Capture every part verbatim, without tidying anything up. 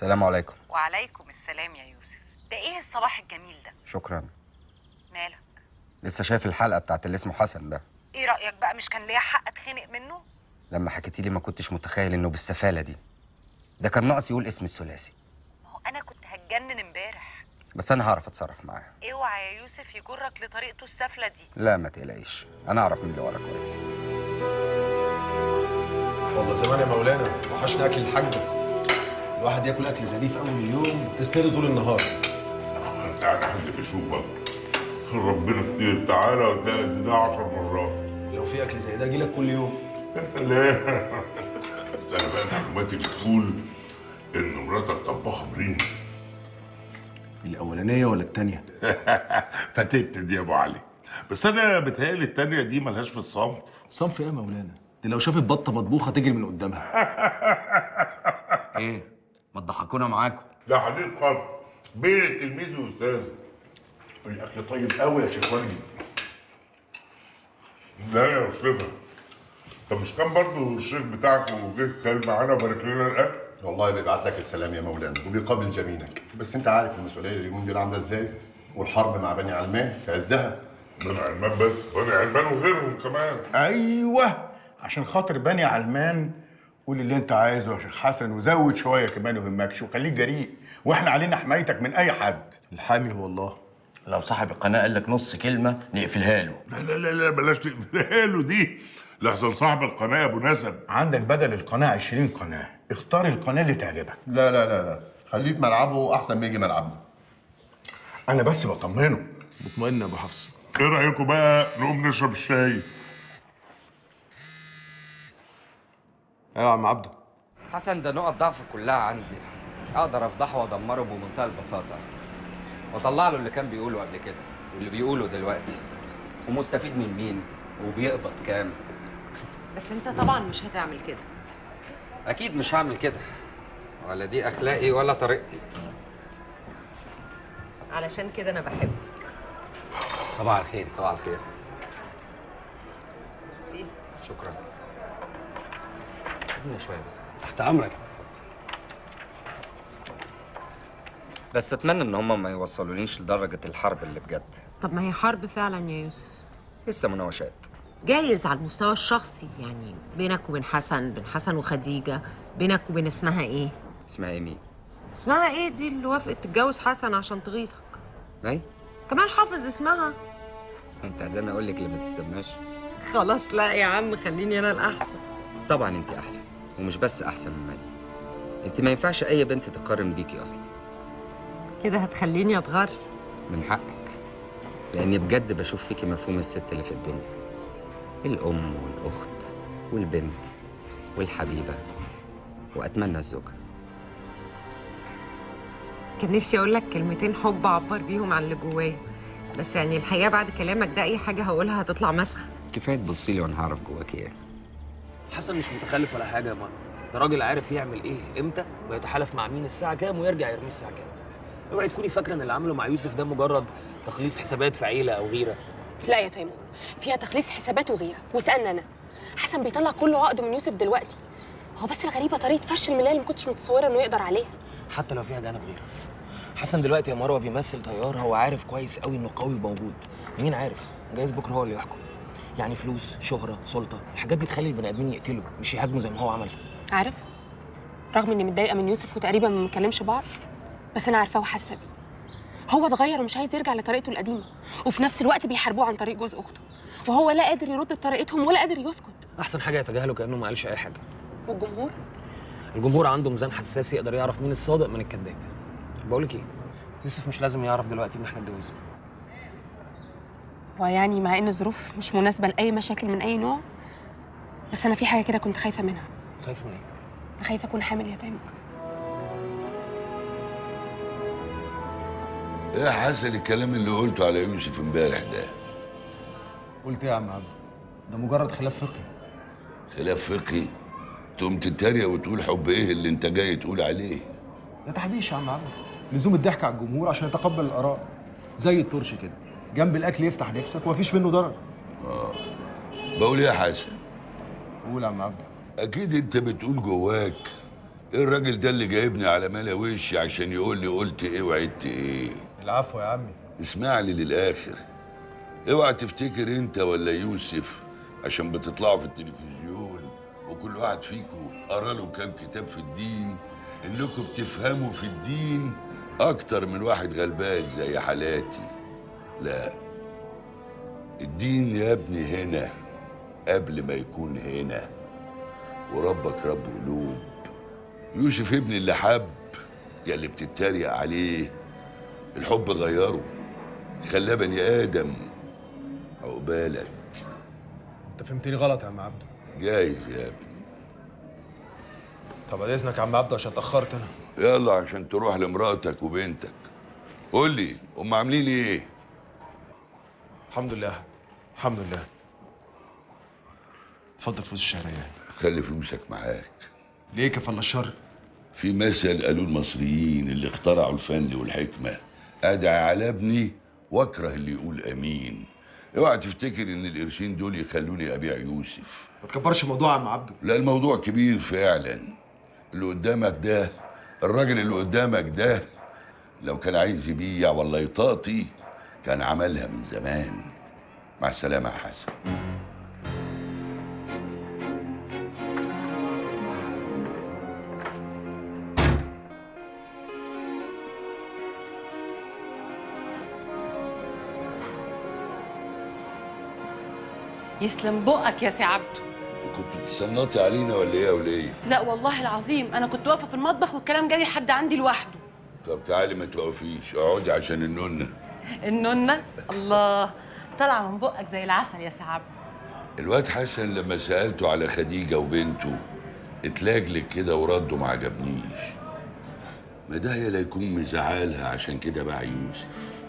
السلام عليكم. وعليكم السلام يا يوسف. ده ايه الصباح الجميل ده؟ شكرا. مالك؟ لسه شايف الحلقه بتاعت اللي اسمه حسن ده. ايه رايك بقى؟ مش كان ليا حق اتخنق منه؟ لما حكيتي لي ما كنتش متخيل انه بالسفاله دي. ده كان ناقص يقول اسم الثلاثي. ما هو انا كنت هتجنن امبارح. بس انا هعرف اتصرف معاه. اوعى يا يوسف يجرك لطريقته السافله دي. لا ما تقلقيش، انا اعرف مين اللي ورا كويس. والله زمان يا مولانا وحشنا اكل الحاجه. الواحد ياكل اكل زي دي في اول اليوم تسنده طول النهار. انت قاعد حد بيشوفك ربنا كتير، تعالى وتلاقي قد ده عشر مرات. لو في اكل زي ده اجي لك كل يوم. يا سلام. انا بقى معلوماتي بتقول ان مراتك طباخه بريم. الاولانيه ولا الثانيه؟ فاتتني دي يا ابو علي، بس انا بتهيألي الثانيه دي ملهاش في الصنف. صنف ايه يا مولانا؟ دي لو شافت بطه مطبوخه تجري من قدامها. ايه؟ ما تضحكونا معاكم. ده حديث خاص بين التلميذ واستاذه. الاكل طيب قوي يا شيخ وجدي. لا يا شريفه، طب مش كان برضه الشيخ بتاعك وجه كان معانا وبارك لنا الاكل؟ والله بيبعت لك السلام يا مولانا وبيقابل جميلك، بس انت عارف المسؤوليه اليومين دول عامله ازاي، والحرب مع بني علمان في عزها. بني علمان بس، بني علمان وغيرهم كمان. ايوه عشان خاطر بني علمان قول اللي انت عايزه يا شيخ حسن، وزود شويه كمان يهمكش وخليك جريء، واحنا علينا حمايتك من اي حد. الحامي هو الله. لو صاحب القناه قال لك نص كلمه نقفلها له. لا لا لا لا بلاش تقفلها له دي، لحسن صاحب القناه يا ابو نسب. عندك بدل القناه عشرين قناه، اختار القناه اللي تعجبك. لا لا لا لا خليه في ملعبه احسن ما يجي ملعبنا. انا بس بطمنه. مطمئن يا ابو حفص. ايه رايكم بقى نقوم نشرب الشاي؟ ايوه يا عم عبده. حسن ده نقط ضعف كلها عندي، اقدر افضحه وادمره بمنتهى البساطه، واطلع له اللي كان بيقوله قبل كده واللي بيقوله دلوقتي، ومستفيد من مين وبيقبض كام. بس انت طبعا مش هتعمل كده. اكيد مش هعمل كده، ولا دي اخلاقي ولا طريقتي. علشان كده انا بحبك. صباح الخير. صباح الخير. ميرسي. شكرا. ادينا شويه بس. تحت امرك. بس اتمنى ان هم ما يوصلونيش لدرجه الحرب اللي بجد. طب ما هي حرب فعلا يا يوسف. لسه مناوشات. جايز على المستوى الشخصي، يعني بينك وبين حسن، بين حسن وخديجه، بينك وبين اسمها ايه؟ اسمها ايه مين؟ اسمها ايه دي اللي وافقت تتجوز حسن عشان تغيظك؟ ايه؟ كمان حافظ اسمها. انت عايزاني اقول لك اللي ما تسماش؟ خلاص لا يا عم، خليني انا الاحسن. طبعا انت احسن، ومش بس احسن من مي. انت ما ينفعش اي بنت تقارن بيكي اصلا. كده هتخليني اتغر؟ من حقك، لاني بجد بشوف فيكي مفهوم الست اللي في الدنيا، الام والاخت والبنت والحبيبه، واتمنى الزوجه. كان نفسي اقول لك كلمتين حب اعبر بيهم عن اللي جوايا، بس يعني الحقيقه بعد كلامك ده اي حاجه هقولها هتطلع مسخه. كفايه تبصي لي وانا هعرف جواكي ايه. حسن مش متخلف ولا حاجه يا ماما، ده راجل عارف يعمل ايه امتى ويتحالف مع مين الساعه كام ويرجع يرميه الساعه كام. اوعي تكوني فاكره ان اللي عمله مع يوسف ده مجرد تخليص حسابات في عيله او غيره. لا يا تيمور، فيها تخليص حسابات وغيره. واسالني انا، حسن بيطلع كل عقده من يوسف دلوقتي. هو بس الغريبه طريقه فشل الملايه اللي ما كنتش متصوره انه يقدر عليها. حتى لو فيها جانب غيره، حسن دلوقتي يا مروه بيمثل تيار هو عارف كويس قوي انه قوي وموجود. مين عارف، جايز بكره هو اللي يحكم. يعني فلوس، شهره، سلطه، الحاجات دي تخلي البني ادمين يقتلوا مش يهاجموا زي ما هو عمل. عارف، رغم اني متضايقه من يوسف وتقريبا ما بنكلمش بعض، بس انا عارفاه وحاسه بيه. هو اتغير ومش عايز يرجع لطريقته القديمه، وفي نفس الوقت بيحاربوه عن طريق جوز اخته، وهو لا قادر يرد بطريقتهم ولا قادر يسكت. احسن حاجه يتجاهله كانه ما قالش اي حاجه. والجمهور؟ الجمهور عنده ميزان حساس يقدر يعرف مين الصادق من الكذاب. بقول لك ايه، يوسف مش لازم يعرف دلوقتي ان احنا اتجوزنا. ويعني مع ان الظروف مش مناسبه لاي مشاكل من اي نوع، بس انا في حاجه كده كنت خايفه منها. خايفه من ايه؟ انا خايفه اكون حامل يا تامر. ايه حصل الكلام اللي قلته على يوسف امبارح ده؟ قلت ايه يا عم عبده؟ ده مجرد خلاف فقهي. خلاف فقهي؟ تقوم تتريق وتقول حب ايه اللي انت جاي تقول عليه؟ ده تحبيش يا عم عبده، لزوم الضحك على الجمهور عشان يتقبل الاراء. زي الترش كده، جنب الاكل يفتح نفسك ومفيش منه ضرر. اه بقول ايه يا حسن؟ قول يا عم عبده. اكيد انت بتقول جواك ايه الراجل ده اللي جايبني على ملا وشي عشان يقول لي قلت ايه وعدت ايه؟ العفو يا عمي. اسمع لي للاخر. اوعى تفتكر انت ولا يوسف عشان بتطلعوا في التلفزيون وكل واحد فيكم قرا له كام كتاب في الدين انكم بتفهموا في الدين اكتر من واحد غلبان زي حالاتي. لا، الدين يا ابني هنا قبل ما يكون هنا، وربك رب قلوب. يوسف ابني اللي حب يا اللي بتتريق عليه، الحب غيره خلاه بني ادم. عقبالك. انت فهمتني غلط يا عم عبده. جايز يا ابني. طب بعد اذنك يا عم عبده عشان اتاخرت انا. يلا عشان تروح لمراتك وبنتك. قول لي هم عاملين ايه؟ الحمد لله الحمد لله. اتفضل فلوس الشهريه. خلي فلوسك معاك. ليه كفل الشر؟ في مثل قالوه المصريين اللي اخترعوا الفن والحكمه: ادعي على ابني واكره اللي يقول امين. اوعى تفتكر ان القرشين دول يخلوني ابيع يوسف. ما تكبرش الموضوع يا عم عبده. لا، الموضوع كبير فعلا. اللي قدامك ده، الراجل اللي قدامك ده لو كان عايز يبيع ولا يطاطي كان عملها من زمان. مع السلامه يا حسن. يسلم بقك يا سي عبده. كنت بتصنطي علينا ولا ايه يا وليه؟ لا والله العظيم انا كنت واقفه في المطبخ والكلام جاري لحد عندي لوحده. طب تعالي ما توقفيش، اقعدي عشان النونه. النونه؟ الله، طالعه من بقك زي العسل يا سي عبده. الواد حسن لما سالته على خديجه وبنته اتلاجلك كده ورده ما عجبنيش. ما ده لا يكون مزعلها عشان كده باع يوسف.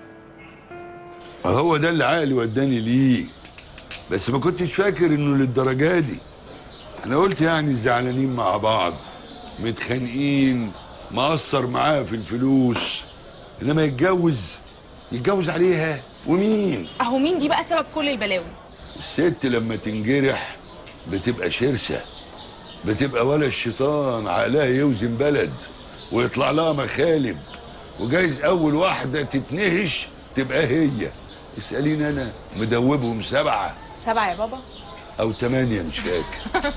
هو ده اللي عقلي وداني ليه، بس ما كنتش فاكر انه للدرجه دي. انا قلت يعني زعلانين مع بعض، متخانقين، مقصر معاها في الفلوس، انما يتجوز يتجوز عليها ومين؟ اهو مين دي بقى سبب كل البلاوي. الست لما تنجرح بتبقى شرسه، بتبقى ولا الشيطان عقلها يوزن بلد ويطلع لها مخالب، وجايز اول واحده تتنهش تبقى هي. اساليني انا مدوبهم سبعه. سبعه يا بابا؟ او ثمانيه مش فاكر.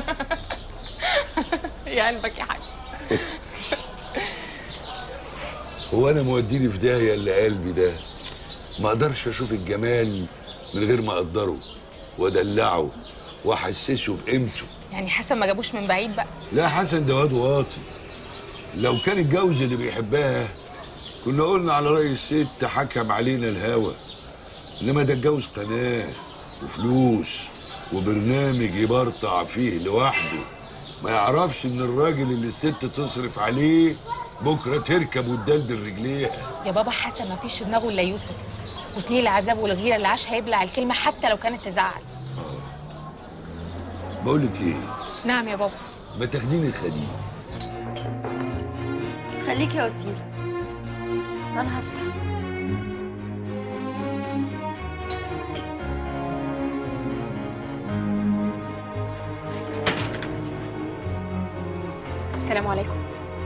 يا قلبك يا حاج. هو انا موديني في داهيه اللي قلبي ده؟ ما اقدرش اشوف الجمال من غير ما اقدره وادلعه واحسسه بقيمته. يعني حسن ما جابوش من بعيد بقى؟ لا، حسن ده واد واطي. لو كان الجوز اللي بيحبها كنا قلنا على رأي الست حكم علينا الهوى، انما ده اتجوز قناه وفلوس وبرنامج يبرطع فيه لوحده، ما يعرفش ان الراجل اللي الست تصرف عليه بكره تركب وتدلدل رجليها. يا بابا حسن ما فيش في دماغه الا يوسف، وسنين العذاب والغيره اللي عاشها يبلع الكلمه حتى لو كانت تزعل. اه بقول لك ايه؟ نعم يا بابا. ما تاخديني خديجه. خليك يا وسيله، انا هفتح. السلام عليكم.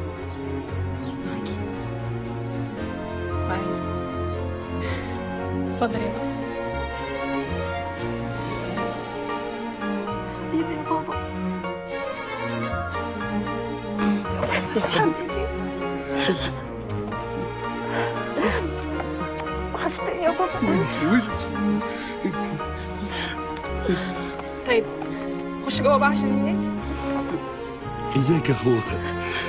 باي. اتفضل يا بابا. حبيبي يا بابا. وحشتني يا بابا. طيب خش جوه بقى عشان الناس. ازيك يا خوخه؟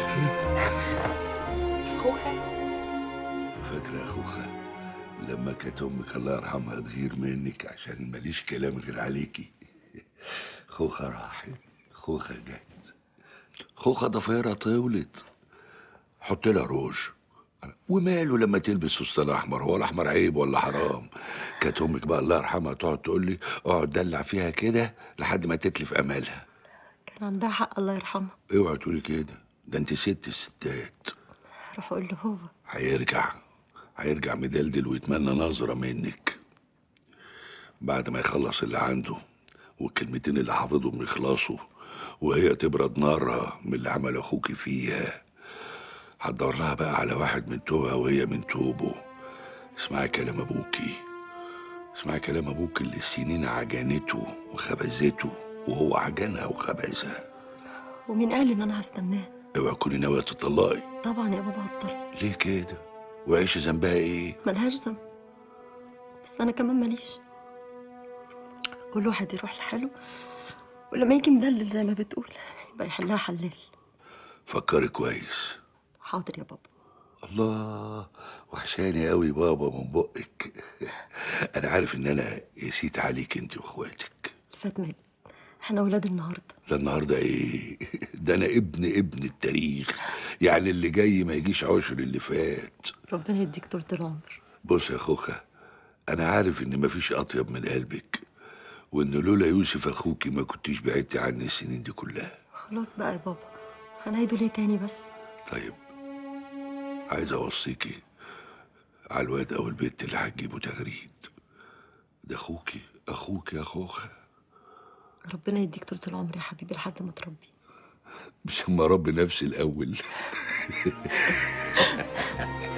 خوخه؟ فاكره يا خوخه لما كانت امك الله يرحمها تغير منك عشان ماليش كلام غير عليكي؟ خوخه راحت، خوخه جت، خوخه ضفيرها طولت، حط لها روج. وماله لما تلبس فستان احمر؟ هو الاحمر عيب ولا حرام؟ كانت امك بقى الله يرحمها تقعد تقول لي اقعد دلع فيها كده لحد ما تتلف امالها. كان عندها حق الله يرحمها. اوعي تقولي كده، ده انت ست الستات. روح اقول له هو هيرجع هيرجع مدلدل ويتمنى نظره منك بعد ما يخلص اللي عنده والكلمتين اللي حافظهم يخلصوا وهي تبرد نارها من اللي عمل اخوكي فيها، هتدور لها بقى على واحد من توبها وهي من توبه. اسمعي كلام ابوكي، اسمعي كلام ابوك اللي السنين عجنته وخبزته وهو عجنها وخبزها. ومين قال ان انا هستناه؟ اوعي تكوني ناويه تطلقي. طبعا يا بابا هتطلق. ليه كده؟ وعيش ذنبها ايه؟ ملهاش ذنب، بس انا كمان ماليش. كل واحد يروح لحاله، ولما يجي مدلل زي ما بتقول يبقى يحلها حلال. فكري كويس. حاضر يا بابا. الله، وحشاني قوي بابا من بقك. انا عارف ان انا قسيت عليك انت واخواتك. فات احنا ولاد النهارده. لا النهارده ايه؟ ده انا ابن ابن التاريخ، يعني اللي جاي ما يجيش عشر اللي فات. ربنا يديك طولة العمر. بص يا خوخه، انا عارف ان مفيش اطيب من قلبك، وان لولا يوسف اخوكي ما كنتيش بعدتي عني السنين دي كلها. خلاص بقى يا بابا، هنعيده ليه تاني بس؟ طيب، عايز اوصيكي على الواد او البنت اللي هتجيبه تغريد. ده اخوكي اخوكي يا خوخه. ربنا يديك طولة العمر يا حبيبي لحد ما تربي. مش اما ربي نفسي الاول.